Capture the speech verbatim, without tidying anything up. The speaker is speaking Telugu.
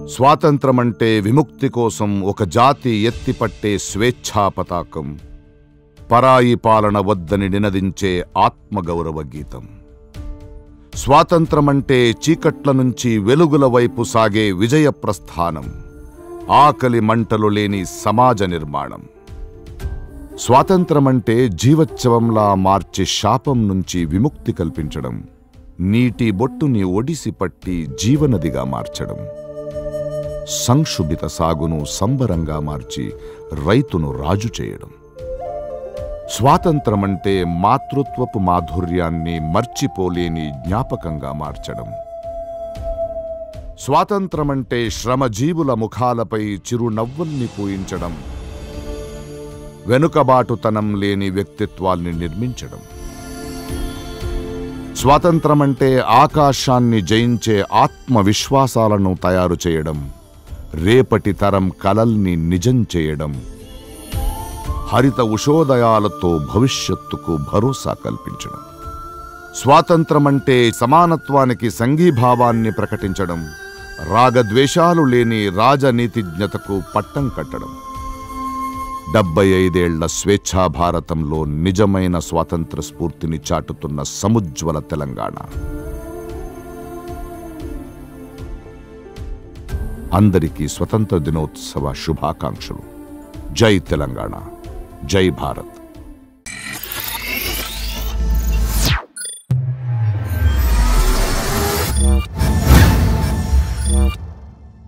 స్వాతంత్రమంటే విముక్తి కోసం ఒక జాతి ఎత్తిపట్టే స్వేచ్ఛా పతాకం, పరాయి పాలన వద్దని నినదించే ఆత్మగౌరవ గీతం. స్వాతంత్రమంటే చీకట్ల నుంచి వెలుగుల వైపు సాగే విజయ ప్రస్థానం, ఆకలి మంటలు లేని సమాజ నిర్మాణం. స్వాతంత్రమంటే జీవోత్సవంలా మార్చే శాపం నుంచి విముక్తి కల్పించడం, నీటి బొట్టుని ఒడిసి పట్టి జీవనదిగా మార్చడం, సంక్షుభిత సాగును సంబరంగా మార్చి రైతును రాజు చేయడం. స్వాతంత్రమంటే మాతృత్వపు మాధుర్యాన్ని మర్చిపోలేని జ్ఞాపకంగా మార్చడం. స్వాతంత్రమంటే శ్రమజీవుల ముఖాలపై చిరునవ్వుల్ని పూయించడం, వెనుకబాటుతనం లేని వ్యక్తిత్వాల్ని నిర్మించడం. స్వాతంత్రమంటే ఆకాశాన్ని జయించే ఆత్మవిశ్వాసాలను తయారు చేయడం, రేపటి తరం కలల్ని నిజం చేయడం, హరిత ఉషోదయాలతో భవిష్యత్తుకు భరోసా కల్పించడం. స్వాతంత్రమంటే సమానత్వానికి సంఘీభావాన్ని ప్రకటించడం, రాగద్వేషాలు లేని రాజనీతిజ్ఞతకు పట్టం కట్టడం. డెబ్బై ఐదేళ్ల స్వేచ్ఛా భారతంలో నిజమైన స్వాతంత్ర స్ఫూర్తిని చాటుతున్న సముజ్వల తెలంగాణ. అందరికీ స్వతంత్ర దినోత్సవ శుభాకాంక్షలు. జై తెలంగాణ, జై భారత్.